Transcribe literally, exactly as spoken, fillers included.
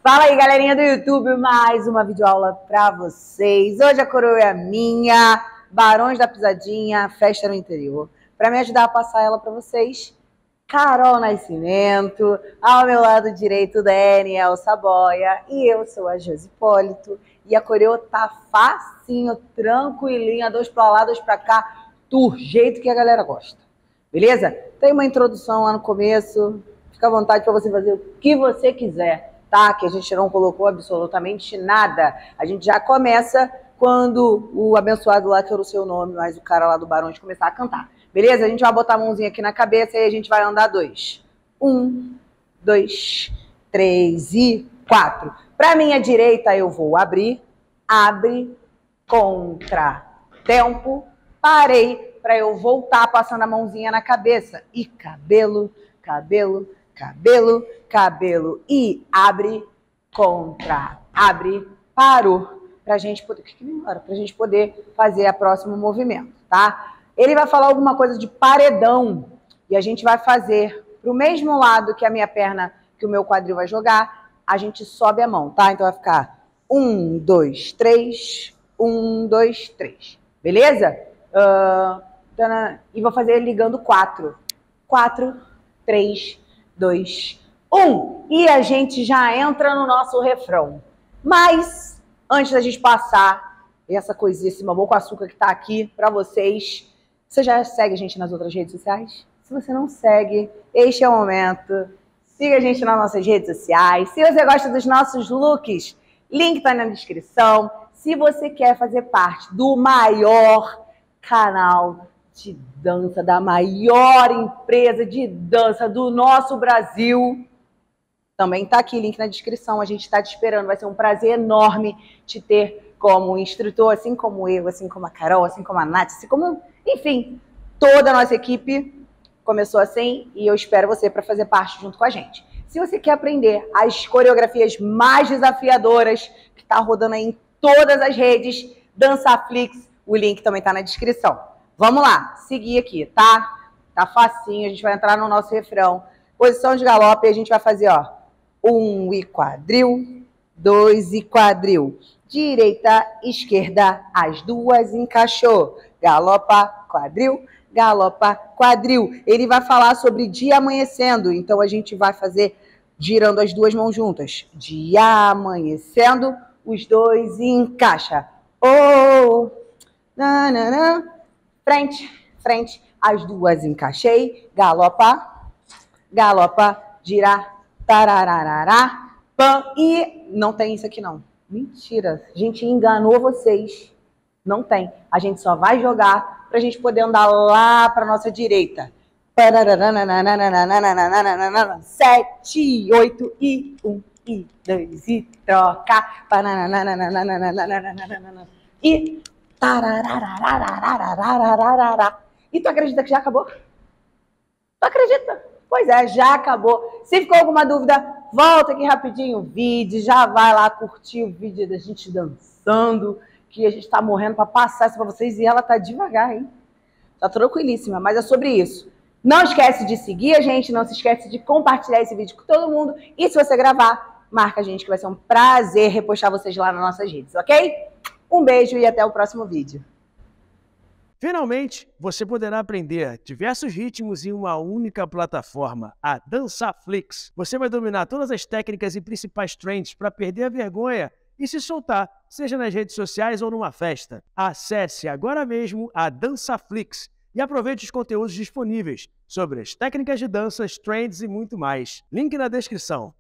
Fala aí, galerinha do YouTube, mais uma videoaula pra vocês. Hoje a coroa é a minha, Barões da Pisadinha, festa no interior. Pra me ajudar a passar ela pra vocês, Carol Nascimento, ao meu lado direito, Daniel Saboia, e eu sou a Josi Hipólito. E a coreo tá facinho, tranquilinha, dois pra lá, dois pra cá, do jeito que a galera gosta. Beleza? Tem uma introdução lá no começo, fica à vontade pra você fazer o que você quiser. Tá? Que a gente não colocou absolutamente nada. A gente já começa quando o abençoado lá, que eu não sei o nome, mas o cara lá do Barões começar a cantar. Beleza? A gente vai botar a mãozinha aqui na cabeça e a gente vai andar dois. Um, dois, três e quatro. Pra minha direita eu vou abrir, abre, contra, tempo, parei, pra eu voltar passando a mãozinha na cabeça. E cabelo, cabelo, cabelo, cabelo e abre, contra, abre, parou, pra gente poder, pra gente poder fazer o próximo movimento, tá? Ele vai falar alguma coisa de paredão e a gente vai fazer pro mesmo lado que a minha perna, que o meu quadril vai jogar, a gente sobe a mão, tá? Então vai ficar um, dois, três, um, dois, três, beleza? Uh, e vou fazer ligando quatro, quatro, três, dois, um. E a gente já entra no nosso refrão. Mas, antes da gente passar essa coisinha, esse mamão com açúcar que tá aqui pra vocês, você já segue a gente nas outras redes sociais? Se você não segue, este é o momento. Siga a gente nas nossas redes sociais. Se você gosta dos nossos looks, link tá na descrição. Se você quer fazer parte do maior canal de dança, da maior empresa de dança do nosso Brasil, também tá aqui, link na descrição, a gente tá te esperando, vai ser um prazer enorme te ter como instrutor, assim como eu, assim como a Carol, assim como a Nath, assim como, enfim, toda a nossa equipe começou assim e eu espero você para fazer parte junto com a gente. Se você quer aprender as coreografias mais desafiadoras, que tá rodando aí em todas as redes, Dansaflix, o link também tá na descrição. Vamos lá, seguir aqui, tá? Tá facinho, a gente vai entrar no nosso refrão. Posição de galope, a gente vai fazer, ó, um e quadril, dois e quadril. Direita, esquerda, as duas encaixou. Galopa, quadril, galopa, quadril. Ele vai falar sobre dia amanhecendo, então a gente vai fazer girando as duas mãos juntas. Dia amanhecendo, os dois encaixa. Oh, nananã. Frente, frente, as duas encaixei, galopa, galopa, girar, tarararará, pam, e não tem isso aqui não. Mentira, a gente enganou vocês. Não tem. A gente só vai jogar pra gente poder andar lá pra nossa direita. Sete, oito e um e dois e troca. E e tu acredita que já acabou? Tu acredita? Pois é, já acabou. Se ficou alguma dúvida, volta aqui rapidinho o vídeo, já vai lá curtir o vídeo da gente dançando, que a gente tá morrendo pra passar isso pra vocês e ela tá devagar, hein? Tá tranquilíssima, mas é sobre isso. Não esquece de seguir a gente, não se esquece de compartilhar esse vídeo com todo mundo e se você gravar, marca a gente que vai ser um prazer repostar vocês lá nas nossas redes, ok? Um beijo e até o próximo vídeo. Finalmente, você poderá aprender diversos ritmos em uma única plataforma, a Dansaflix. Você vai dominar todas as técnicas e principais trends para perder a vergonha e se soltar, seja nas redes sociais ou numa festa. Acesse agora mesmo a Dansaflix e aproveite os conteúdos disponíveis sobre as técnicas de danças, trends e muito mais. Link na descrição.